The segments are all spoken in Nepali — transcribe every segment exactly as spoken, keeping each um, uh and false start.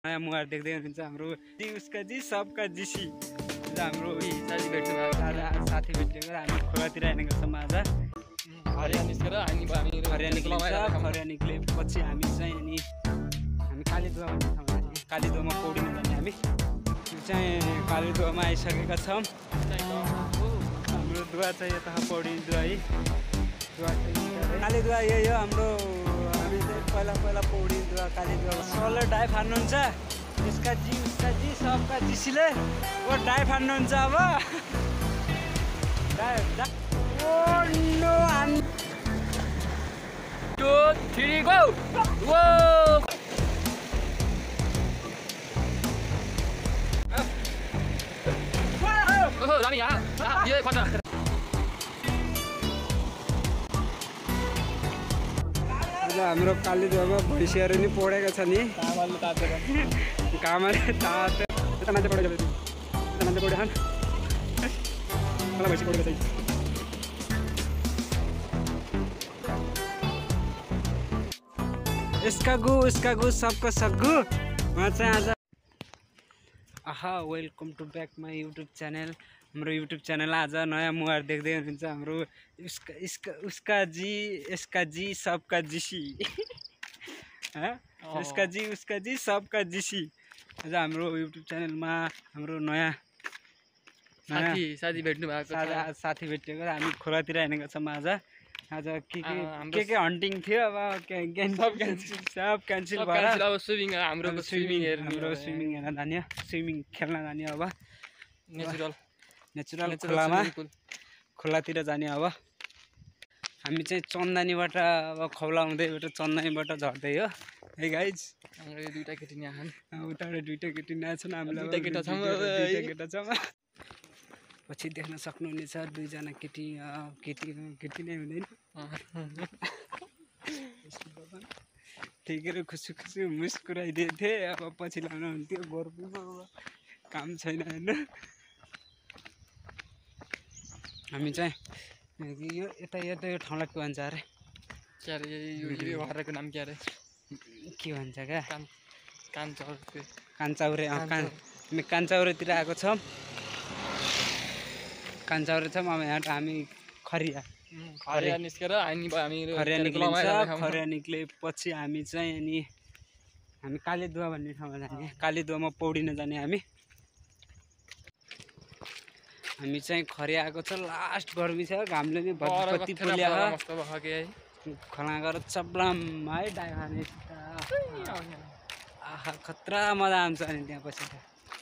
नयाँ मुहार देख्दै हुनुहुन्छ हाम्रो जी उसका जी सबका जीसी हाम्रो साथी भेट्नु भएको साथी भेटेको हामी खोलातिर हिँडेको छौँ आज हरिया निस्केर हामी हरिया निक्लिन्छ हरिया निक्लेपछि हामी चाहिँ अनि हामी कालीदुवा भन्ने ठाउँमा कालीदुवामा पौडिन जाने हामी त्यो चाहिँ कालीदुवामा आइसकेका छौँ हाम्रो दुवा चाहिँ यता पौडिने दुवा है दुवा चाहिँ कालीदुवा यही हो हाम्रो हामी चाहिँ पहिला पहिला पौडिने दुवा कालीदुवा सोलर डाइभ हान्नुहुन्छ यसका जी उसका जी सबका जीसीले ओ डाइभ हान्नुहुन्छ अब डाइभ ओ नो हान टू थ्री गो वो ओहो जानी यहाँ ये खतरा हाम्रो कालीदुवामा भैँसीहरू नि पौडेको छ नि कामले तातेर कामले ताते यता मान्छे पौडेको छ यता मान्छे पौडेको छन् मलाई भैँसी पौडेको छ यसका गु उसका गु सबको सग्गु उहाँ चाहिँ आज आहा welcome to back my YouTube channel हाम्रो युट्युब च्यानल आज नयाँ मुहार देख्दै हुनुहुन्छ हाम्रो उसका इसका उसका जी यसका जी सबका जीसी यसका जी उसका जी सबका जीसी आज हाम्रो युट्युब च्यानलमा हाम्रो नयाँ साथी साथी भेट्नु भएको साथी भेटेको हामी खोलातिर हिँडेको छौँ आज आज के के के के हन्टिङ थियो अब सब क्यान्सिल सब क्यान्सिल भएर अब स्विमिङ हाम्रो स्विमिङ हाम्रो स्विमिङ हेर्न जाने स्विमिङ खेल्न जाने अब नेचुरल नेचुरल खोलामा खोलातिर जाने अब हामी चाहिँ चन्दनीबाट अब खौला हुँदैबाट चन्दनीबाट झर्दै हो है गाइज हाम्रो यो दुईटा केटी यहाँ उताबाट दुईटा केटी यहाँ छन् हामीलाई दुईटा केटा छौँ दुईटा केटा छौँ पछि देख्न सक्नुहुनेछ दुईजना केटी केटी केटी नै हुँदैन ठिकै खुसी खुसी मुस्कुराइदिएको थिएँ अब पछि लानु हुन्थ्यो गोर्पुमा अब काम छैन होइन हामी चाहिँ यो यता यता यो ठाउँलाई के भन्छ अरे के अरे यो घरको नाम के अरे के भन्छ क्या कान कान्छौरे कान्छौरे कान हामी कान्छौरेतिर आएको छौँ कान्छौरे छौँ अब यहाँ हामी खरिया खरिया निस्केर हामी हामी खरिया निक्लिन्छ खरिया निक्लेपछि हामी चाहिँ अनि हामी कालीदुवा भन्ने ठाउँमा जाने कालीदुवामा पौडिन जाने हामी हामी चाहिँ खरिया आएको छ लास्ट गर्मी छ घामले नि भत्ती पोल्या खोला गएर चब्लाम है डाइभाने आहा खतरा मजा आउँछ अनि त्यहाँ पछि त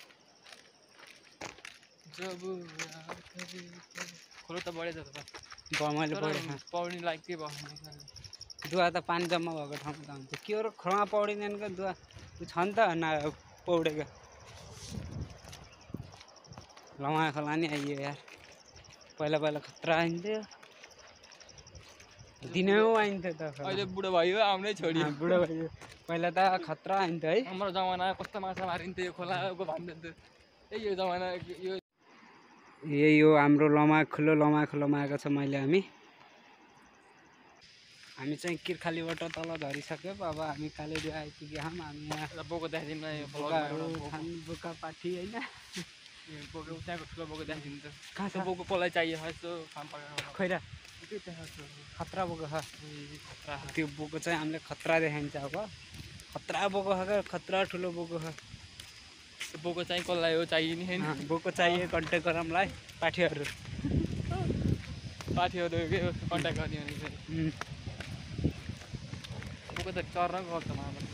खोलो त बढेछ त मैले बढेँ पौडी लाइक के भयो दुवा त पानी जम्मा भएको ठाउँमा त हुन्छ के हो खोलामा पौडिँदैनको दुवा छ नि त न पौडेको लमाया खोला नि आइयो यार पहिला पहिला खतरा आइन्थ्यो दिनौ आइन्थ्यो त अहिले बुढो भयो आउनै छोडियो बुढो भयो पहिला त खतरा आइन्थ्यो है हाम्रो जमाना कस्तो माछा मारिन्थ्यो यो खोलाको भन्दै यो जमाना यो यही हो हाम्रो लमा खुलो लमा खुलोमा आएको छ मैले हामी हामी चाहिँ किर्खालीबाट तल झरिसक्यो अब हामी कालीदुवा आइपुग्यो हामी यहाँ बोको देखाइदिनु यो बोकाहरू खान बोका पाठी होइन बोको त्यहाँको ठुलो बोको देखाइदिन्छ कहाँ छ बोको कसलाई चाहियो यस्तो फार्म पकाएर खैरा खतरा बोको छ खतरा त्यो बोको चाहिँ हामीले खतरा देखाइन्छ अब खतरा बोको छ खतरा ठुलो बोको छ बोको चाहिँ कसलाई हो चाहियो नि होइन बोको चाहियो कन्ट्याक्ट गरौँ मलाई पाठीहरू पाठीहरू कन्ट्याक्ट गर्ने भने चाहिँ बोको त चर्न गर्छ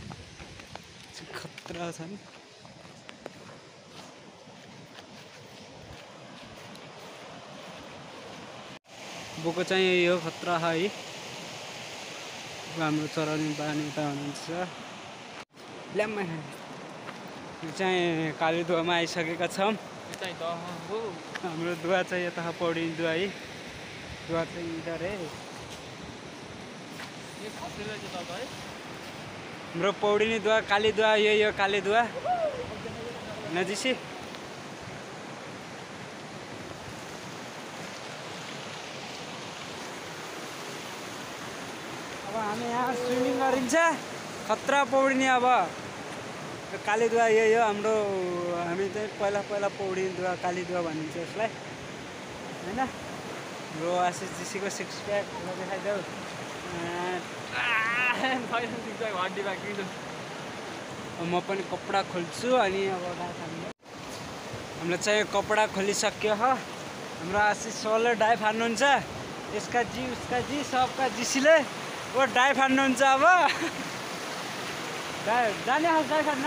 खतरा छ नि बोको चाहिँ यो खतरा है हाम्रो चराउने बानी उता हुनुहुन्छ ल्याम्मा यो चाहिँ कालीदुवामा आइसकेका छौँ हाम्रो दुवा चाहिँ यता पौडिने दुवा है दुवा चाहिँ इधर है हाम्रो पौडिने दुवा कालीदुवा यही हो कालीदुवा नजिसी अब हामी यहाँ स्विमिङ गरिन्छ खतरा पौडिने अब कालीदुवा यही हो हाम्रो हामी चाहिँ पहिला पहिला पौडी दुवा कालीदुवा भनिन्छ यसलाई हैन रो आशिष जीसीको सिक्स प्याक देखाइदेऊ म पनि कपडा खोल्छु अनि अब हामीलाई चाहिँ कपडा खोलिसक्यो हो हाम्रो आशिष सरले डाइ फान्नुहुन्छ यसका जी उसका जी सबका जीसीले वो डाइ फान्नुहुन्छ अब डाइ जाने हस् डाइ फान्न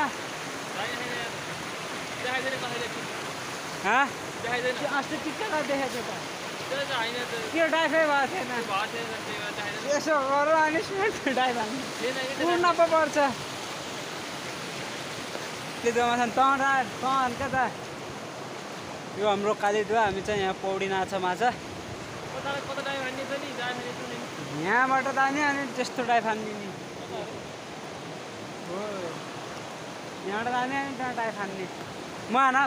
हाँ अस्ति टिक्का देखेको त त्यो डाइफै भएको थिएन यसो गर अनि डाइ फान्नु पूर्ण पो पर्छ कालीदुवामा छ तँ तँ क्या त यो हाम्रो कालीदुवा हामी चाहिँ यहाँ पौडी नाछ माझ यहाँबाट जाने अनि त्यस्तो डाइ फान्ने नि हो यहाँबाट जाने अनि त्यहाँ डाइ फान्ने म हानाम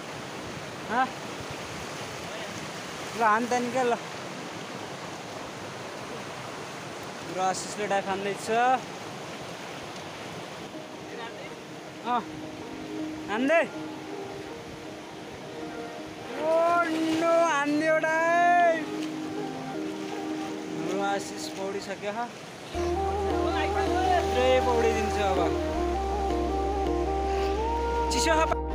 ल हान्छ नि क्या ल र आशिषले डाइ फान्दैछ अँ हान्दै ओ नो हान्दियो डाइ हाम्रो आशिष पौडिसक्यो ह पुरै पौडिदिन्छु अब चिसो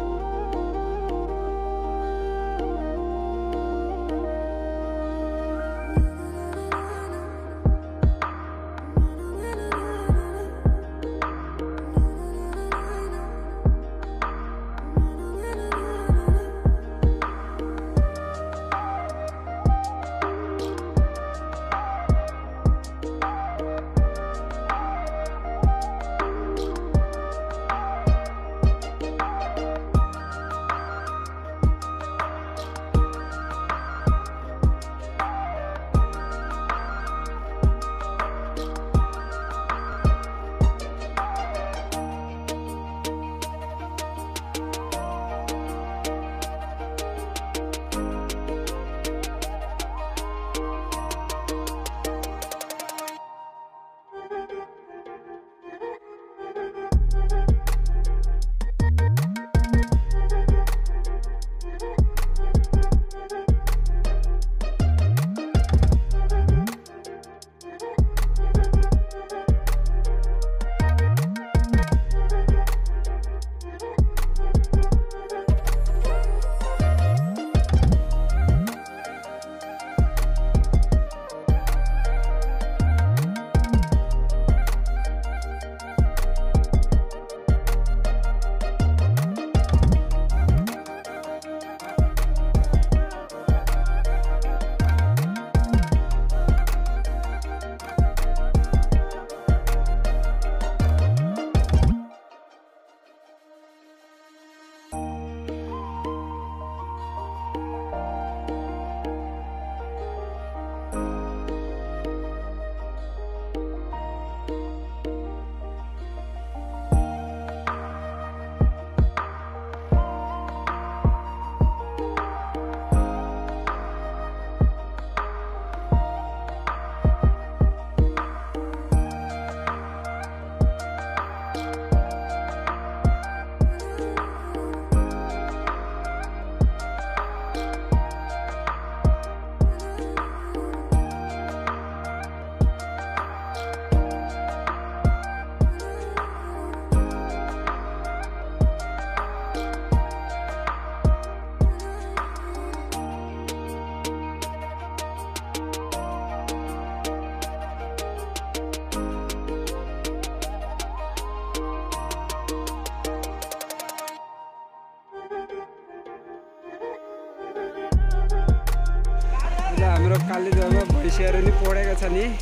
हाम्रो कालीदुवामा भैँसीहरू नि पौडेको छ नि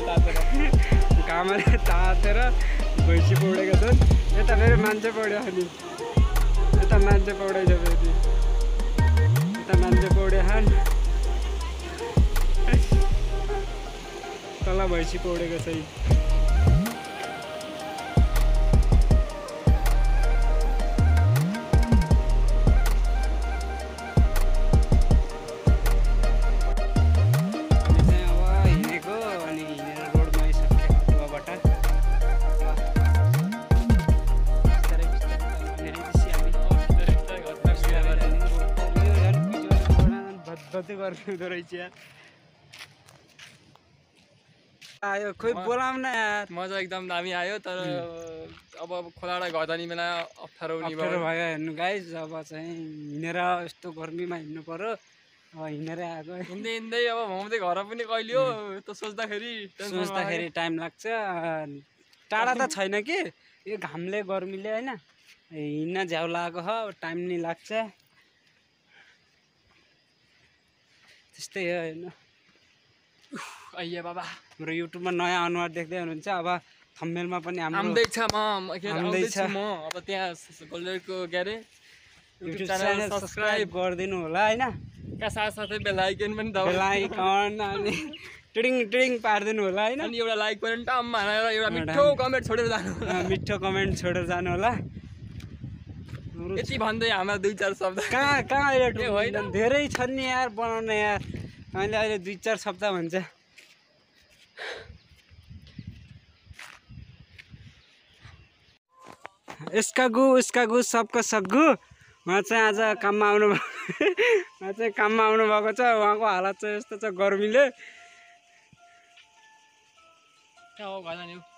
कामले तातेर भैँसी पौडेको छन् यता फेरि मान्छे पौड्यो अनि यता मान्छे पौडेछ फेरि यता मान्छे पौड्यो हान तल भैँसी पौडेको छ कति गर्मी हुँदो रहेछ यार आयो खोइ बोलाउन यार मजा एकदम दामी आयो तर अब खोलाबाट घर जाने बेला अप्ठ्यारो नि अप्ठ्यारो भयो हेर्नु गाइस अब चाहिँ हिँडेर यस्तो गर्मीमा हिँड्नु पर्यो अब हिँडेरै आएको हिँड्दै हिँड्दै अब घुम्दै घर पनि कहिले हो त सोच्दाखेरि सोच्दाखेरि टाइम लाग्छ टाढा त छैन कि यो घामले गर्मीले होइन हिँड्न झ्याउ लागेको हो टाइम नि लाग्छ त्यस्तै हो हेर्नु अಯ್या बाबा हाम्रो युट्युबमा नयाँ अनुहार देख्दै हुनुहुन्छ अब थम्बनेलमा पनि हाम्रो आउँदैछ म आउँदैछ म अब त्यहाँ गोल्डरको के अरे युट्युब च्यानल सब्सक्राइब गरिदिनु होला होइन का साथसाथै बेल आइकन पनि दबाउनु बेल आइकन अनि टिडिङ टिडिङ पारिदिनु होला होइन अनि एउटा लाइक पनि टम्म हानेर एउटा मिठो कमेन्ट छोडेर जानु होला मिठो कमेन्ट छोडेर जानु होला यति भन्दै हाम्रा दुई चार शब्द कहाँ कहाँ अहिले होइन धेरै छन् नि यार बनाउने यार हामीले अहिले दुई चार शब्द भन्छ यसका गु उसका गु सबका सग्गु उहाँ चाहिँ आज काममा आउनु उहाँ चाहिँ काममा आउनु भएको छ उहाँको हालत चाहिँ यस्तो छ गर्मीले कहाँ हो घर जाने